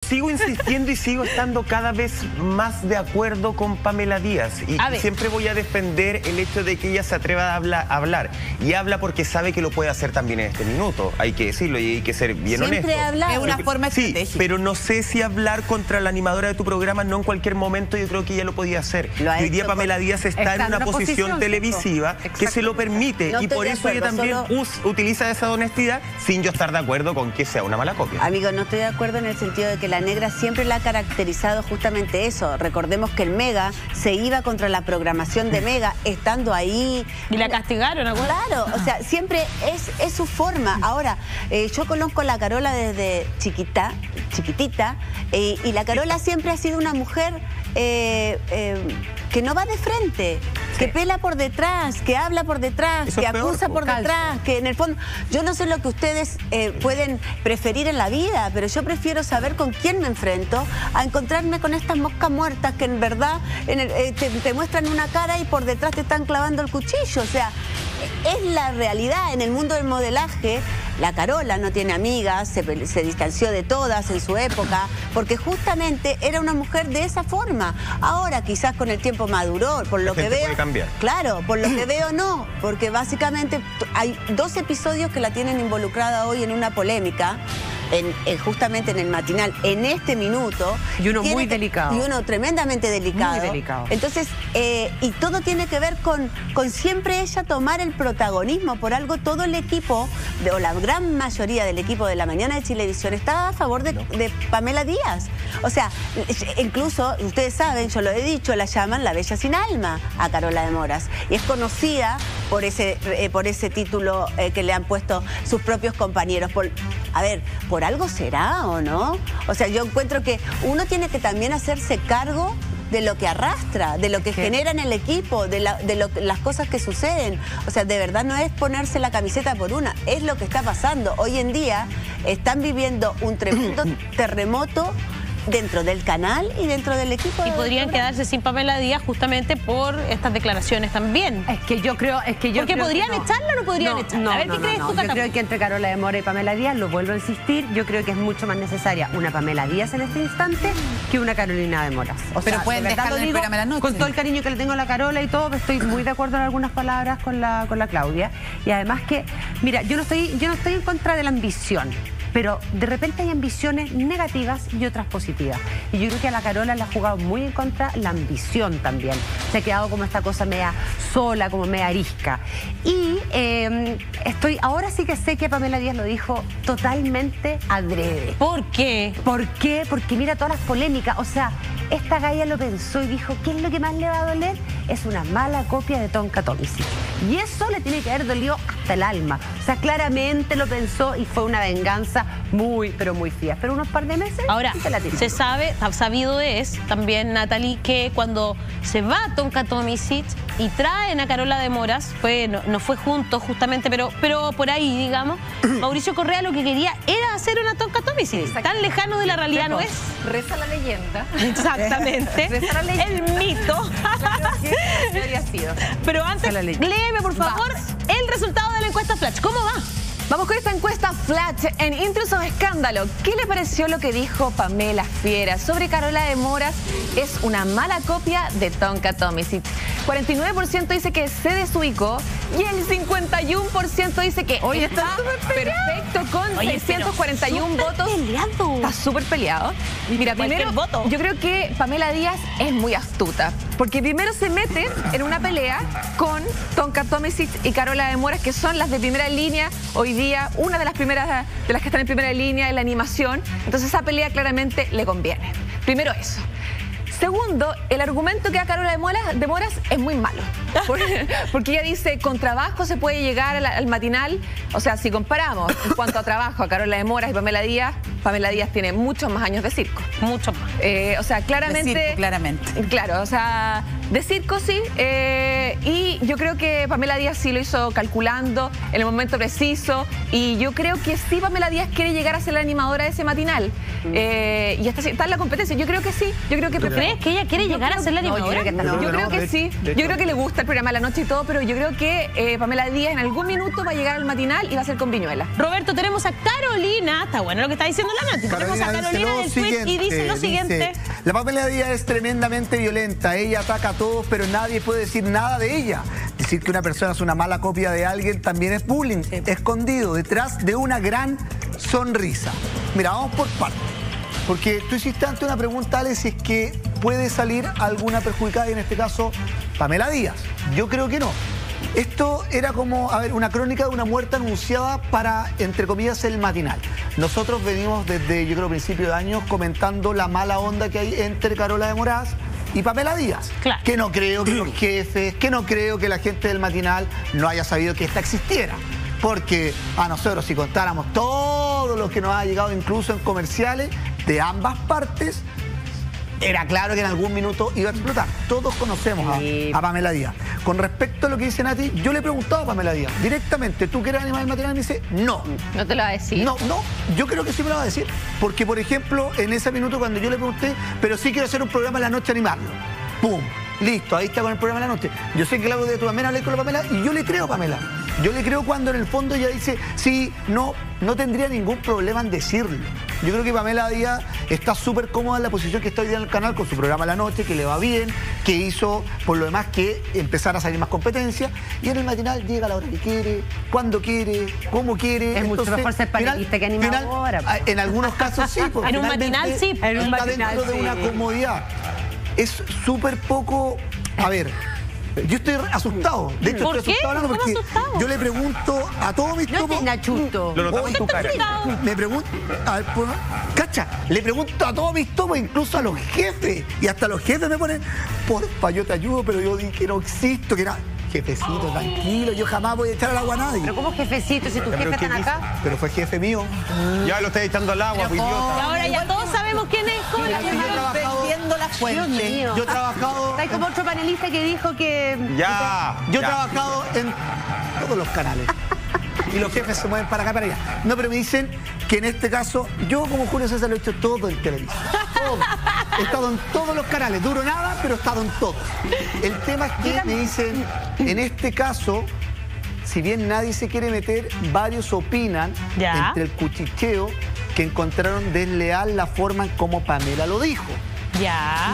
sigo insistiendo y sigo estando cada vez más de acuerdo con Pamela Díaz. Y siempre voy a defender el hecho de que ella se atreva a hablar. Y habla porque sabe que lo puede hacer también en este minuto. Hay que decirlo y hay que ser bien honesto. Siempre habla. Es una forma estratégica. Sí, pero no sé si hablar contra la animadora de tu programa, no en cualquier momento, yo creo que ella lo podía hacer. Hoy día Pamela Díaz está en una posición televisiva que se lo permite. Y por eso ella también utiliza esa honestidad sin yo estar de acuerdo con que sea una mala copia. Amigo, no estoy de acuerdo en el sentido de que la negra siempre la ha caracterizado justamente eso. Recordemos que el Mega se iba contra la programación de Mega estando ahí. Y la castigaron, ¿no? Claro, o sea, siempre es su forma. Ahora, yo conozco a la Carola desde chiquitita, y la Carola siempre ha sido una mujer que no va de frente, que pela por detrás, que habla por detrás, que acusa por detrás, que en el fondo... Yo no sé lo que ustedes pueden preferir en la vida, pero yo prefiero saber con quién me enfrento a encontrarme con estas moscas muertas que en verdad te muestran una cara y por detrás te están clavando el cuchillo. O sea, es la realidad. En el mundo del modelaje, la Carola no tiene amigas, se distanció de todas en su época, porque justamente era una mujer de esa forma. Ahora quizás con el tiempo maduró, por lo que veo... puede cambiar. Claro, por lo que veo no, porque básicamente hay 2 episodios que la tienen involucrada hoy en una polémica, justamente en el matinal, en este minuto. Y uno muy delicado. Y uno tremendamente delicado. Muy delicado. Entonces, y todo tiene que ver con siempre ella tomar el protagonismo. Por algo todo el equipo, o la gran mayoría del equipo de La Mañana de Chilevisión estaba a favor de Pamela Díaz. O sea, incluso, ustedes saben, yo lo he dicho, la llaman la Bella Sin Alma a Carola de Moras. Y es conocida por ese título que le han puesto sus propios compañeros. ¿Por algo será o no? O sea, yo encuentro que uno tiene que también hacerse cargo de lo que arrastra, de lo que genera en el equipo, de las cosas que suceden. O sea, de verdad no es ponerse la camiseta por una, es lo que está pasando. Hoy en día están viviendo un tremendo terremoto dentro del canal y dentro del equipo. Y podrían quedarse sin Pamela Díaz justamente por estas declaraciones también. Porque podrían echarla o no podrían echarla. A ver, ¿qué crees tú, Cata? Yo creo que entre Carola de Mora y Pamela Díaz, lo vuelvo a insistir, yo creo que es mucho más necesaria una Pamela Díaz en este instante que una Carolina de Moras. Pero pueden dejarla en el programa de la noche. Con todo el cariño que le tengo a la Carola y todo, estoy muy de acuerdo en algunas palabras con la Claudia. Y además que, mira, yo no estoy en contra de la ambición, pero de repente hay ambiciones negativas y otras positivas. Y yo creo que a la Carola le ha jugado muy en contra la ambición también. Se ha quedado como esta cosa media sola, como media arisca. Y ahora sí que sé que Pamela Díaz lo dijo totalmente adrede. ¿Por qué? ¿Por qué? Porque mira todas las polémicas. O sea, esta galla lo pensó y dijo, ¿qué es lo que más le va a doler? Es una mala copia de Tonka Tomisic. Y eso le tiene que haber dolido hasta el alma. O sea, claramente lo pensó y fue una venganza muy, pero muy fría. Pero unos par de meses... Ahora, sabido es también, Natalie, que cuando se va Tonka Tomisic y traen a Carola de Moras, no fue juntos justamente, pero por ahí, digamos, Mauricio Correa lo que quería era hacer una Tonka Tomisic. Tan lejano de la realidad no es. Reza la leyenda. Exactamente. Reza la leyenda. El mito. Claro que habría sido. Pero antes, léeme por favor el resultado de la encuesta Flash. ¿Cómo va? Vamos con esta encuesta Flash en Intrusos Escándalo. ¿Qué le pareció lo que dijo Pamela Fiera sobre Carola de Moras? Es una mala copia de Tonka Tomisic. 49% dice que se desubicó y el 51% dice que está perfecto con 641 votos. Está súper peleado. Mira, primero, yo creo que Pamela Díaz es muy astuta, porque primero se mete en una pelea con Tonka Tomisic y Carola de Moras, que son las de primera línea hoy día, una de las primeras de las que están en primera línea en la animación. Entonces esa pelea claramente le conviene. Primero eso. Segundo, el argumento que da Carola de Moras es muy malo. Porque ella dice, con trabajo se puede llegar al matinal. O sea, si comparamos en cuanto a trabajo a Carola de Moras y Pamela Díaz tiene muchos más años de circo. Mucho más. O sea, claramente... De circo, claramente. Claro, o sea, de circo sí. Y yo creo que Pamela Díaz sí lo hizo calculando en el momento preciso. Y yo creo que sí Pamela Díaz quiere llegar a ser la animadora de ese matinal. Y está en la competencia. Yo creo que sí. Yo creo que ¿Crees que ella quiere llegar a ser la animadora? Yo creo que sí. Yo creo que le gusta el programa de la noche y todo, pero yo creo que Pamela Díaz en algún minuto va a llegar al matinal y va a ser con Viñuela. Roberto, tenemos a Carolina. Está bueno lo que está diciendo leyendo la nota. Tenemos a Carolina del tweet y dice lo siguiente. La Pamela Díaz es tremendamente violenta. Ella ataca a todos, pero nadie puede decir nada de ella. Decir que una persona es una mala copia de alguien también es bullying, escondido detrás de una gran sonrisa. Mira, vamos por partes. Porque tú hiciste antes una pregunta, Alex, si es que puede salir alguna perjudicada, y en este caso, Pamela Díaz. Yo creo que no. Esto era como, a ver, una crónica de una muerte anunciada para, entre comillas, el matinal. Nosotros venimos desde, yo creo, principio de año comentando la mala onda que hay entre Carola de Moraz y Pamela Díaz. Claro. Que no creo que los jefes, que no creo que la gente del matinal no haya sabido que esta existiera. Porque a nosotros, si contáramos todo lo que nos ha llegado, incluso en comerciales de ambas partes, era claro que en algún minuto iba a explotar. Todos conocemos a Pamela Díaz. Con respecto a lo que dice Nati, yo le he preguntado a Pamela Díaz directamente, ¿tú quieres animar el matinal? Y me dice, no. No te lo va a decir. No, yo creo que sí me lo va a decir. Porque, por ejemplo, en ese minuto cuando yo le pregunté, pero sí quiero hacer un programa en la noche, animarlo. ¡Pum! Listo, ahí está con el programa de la noche. Yo sé que Claudio de tu también hablé con la Pamela y yo le creo a Pamela. Yo le creo cuando en el fondo ella dice, sí, no tendría ningún problema en decirlo. Yo creo que Pamela Díaz está súper cómoda en la posición que está hoy día en el canal con su programa La Noche, que le va bien, que hizo por lo demás que empezar a salir más competencia. Y en el matinal llega a la hora que quiere, cuando quiere, cómo quiere. Es mucho mejor ser panelista que animadora. En algunos casos sí. En un matinal sí. Está dentro de una comodidad. Es súper poco... A ver, yo estoy asustado. De hecho, estoy asustado hablando porque yo le pregunto a todos mis topos... Lo notamos en tu cara. Me pregunto... A ver, cacha, le pregunto a todos mis topos, incluso a los jefes. Y hasta los jefes me ponen, porfa, yo te ayudo, pero yo dije que no existo, que era... Jefecito, tranquilo, yo jamás voy a echar al agua a nadie. ¿Pero cómo jefecito si tus jefes están acá? Pero fue jefe mío. Ya lo estoy echando al agua, pues, idiota. Y ahora ya todos sabemos quién es. Vendiendo la fuente. Yo he trabajado... Hay como otro panelista que dijo que... Yo he trabajado en todos los canales. Y los jefes se mueven para acá, para allá. No, pero me dicen que en este caso, yo como Julio César lo he hecho todo en televisión. Todo. He estado en todos los canales. Duro nada, pero he estado en todos. El tema es que me dicen, en este caso, si bien nadie se quiere meter, varios opinan entre el cuchicheo que encontraron desleal la forma en cómo Pamela lo dijo. Ya.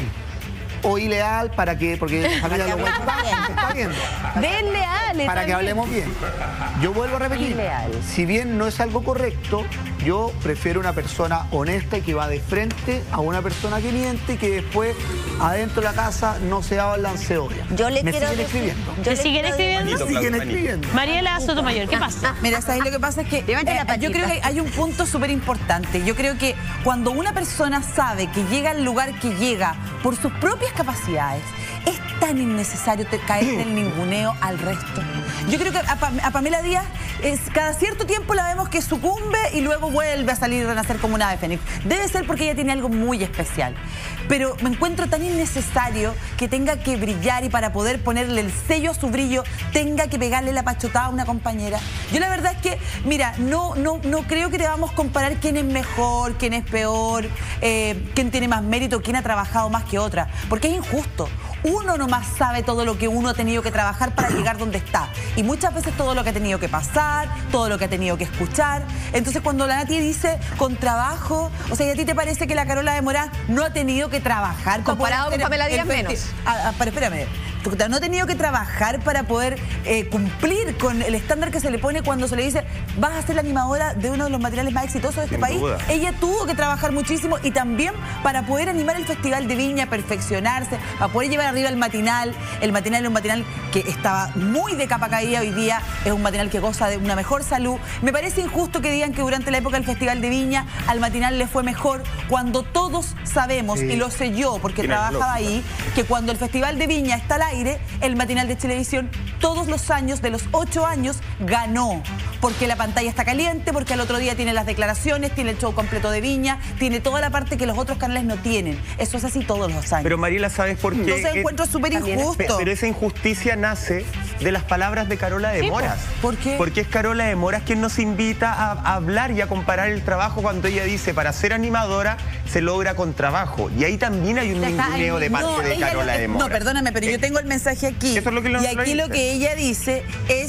O ileal para que, porque Pamela lo está viendo. Desleal. Para que hablemos bien. Yo vuelvo a repetir, si bien no es algo correcto, yo prefiero una persona honesta y que va de frente a una persona que miente y que después adentro de la casa no se hablan cebolla. Yo le me quiero siguen decir, escribiendo. ¿Te siguen escribiendo? Me siguen escribiendo. Mariela Sotomayor, ¿qué pasa? Mira, ¿sabes lo que pasa? Es que yo creo que hay un punto súper importante. Yo creo que cuando una persona sabe que llega al lugar que llega por sus propias capacidades, es tan innecesario caer en el ninguneo al resto. Yo creo que a Pamela Díaz cada cierto tiempo la vemos que sucumbe y luego vuelve a salir y renacer como una ave fénix. Debe ser porque ella tiene algo muy especial. Pero me encuentro tan innecesario que tenga que brillar y para poder ponerle el sello a su brillo tenga que pegarle la pachotada a una compañera. Yo la verdad es que, mira, no creo que debamos comparar quién es mejor, quién es peor, quién tiene más mérito, quién ha trabajado más que otra, porque es injusto. Uno nomás sabe todo lo que uno ha tenido que trabajar para llegar donde está. Y muchas veces todo lo que ha tenido que pasar, todo lo que ha tenido que escuchar. Entonces cuando la Nati dice con trabajo, o sea, ¿y a ti te parece que la Carola de Moraz no ha tenido que trabajar? Comparado con Pamela Díaz menos. Pero espérame. No ha tenido que trabajar para poder cumplir con el estándar que se le pone cuando se le dice vas a ser la animadora de uno de los materiales más exitosos de este país. Ella tuvo que trabajar muchísimo y también para poder animar el Festival de Viña, perfeccionarse, para poder llevar arriba el matinal. El matinal es un matinal que estaba muy de capa caída, hoy día es un matinal que goza de una mejor salud. Me parece injusto que digan que durante la época del Festival de Viña al matinal le fue mejor cuando todos sabemos, y lo sé yo porque trabajaba ahí, que cuando el Festival de Viña está al aire, el matinal de Chilevisión todos los años, de los 8 años, ganó. Porque la pantalla está caliente, porque al otro día tiene las declaraciones, tiene el show completo de Viña, tiene toda la parte que los otros canales no tienen. Eso es así todos los años. Pero Mariela, ¿sabes por qué? Entonces encuentro súper injusto. Pero esa injusticia nace de las palabras de Carola de Moraz. ¿Por qué? Porque es Carola de Moraz quien nos invita a hablar y a comparar el trabajo cuando ella dice, para ser animadora se logra con trabajo. Y ahí también hay un ninguneo de parte de Carola de Moraz. No, perdóname, pero yo tengo el mensaje aquí. Eso es lo que y aquí lo que ella dice es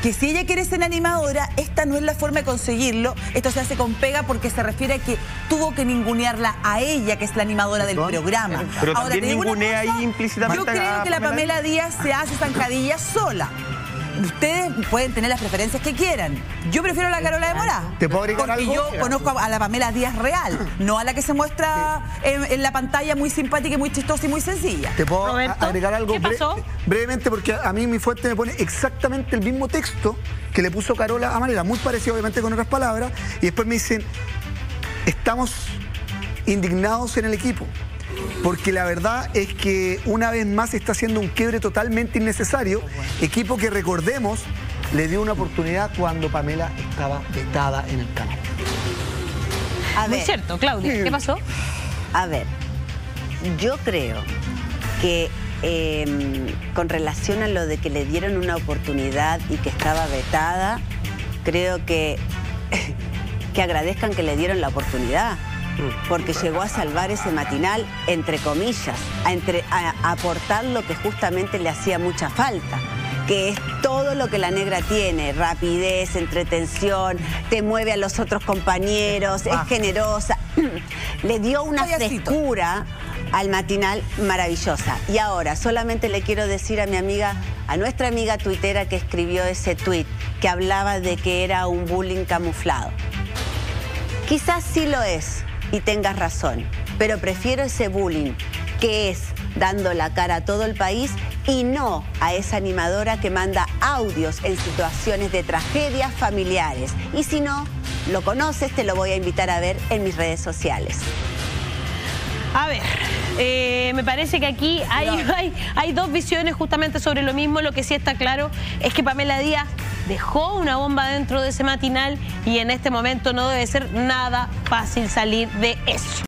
que si ella quiere ser animadora, esta no es la forma de conseguirlo. Esto se hace con pega porque se refiere a que tuvo que ningunearla a ella, que es la animadora del programa. Pero ahora, también ningunea ahí implícitamente. Yo creo que la Pamela Díaz se hace zancadilla sola. Ustedes pueden tener las preferencias que quieran. Yo prefiero a la Carola de Mora. ¿Te puedo agregar algo? Porque yo conozco a la Pamela Díaz real, no a la que se muestra en la pantalla muy simpática y muy chistosa y muy sencilla. ¿Te puedo agregar algo? ¿Qué pasó? Brevemente, porque a mí mi fuente me pone exactamente el mismo texto que le puso Carola a Manera, muy parecido obviamente con otras palabras, y después me dicen, estamos indignados en el equipo. Porque la verdad es que una vez más está haciendo un quiebre totalmente innecesario. Equipo que, recordemos, le dio una oportunidad cuando Pamela estaba vetada en el canal. Muy cierto, Claudia. ¿Qué pasó? A ver, yo creo que con relación a lo de que le dieron una oportunidad y que estaba vetada, creo que agradezcan que le dieron la oportunidad. Porque llegó a salvar ese matinal, entre comillas, a aportar lo que justamente le hacía mucha falta, que es todo lo que la negra tiene: rapidez, entretención, te mueve a los otros compañeros, es generosa. Le dio una frescura al matinal maravillosa. Y ahora, solamente le quiero decir a mi amiga, a nuestra amiga tuitera que escribió ese tuit, que hablaba de que era un bullying camuflado. Quizás sí lo es, y tengas razón, pero prefiero ese bullying que es dando la cara a todo el país y no a esa animadora que manda audios en situaciones de tragedias familiares. Y si no lo conoces, te lo voy a invitar a ver en mis redes sociales. A ver, me parece que aquí hay dos visiones justamente sobre lo mismo. Lo que sí está claro es que Pamela Díaz dejó una bomba dentro de ese matinal y en este momento no debe ser nada fácil salir de eso.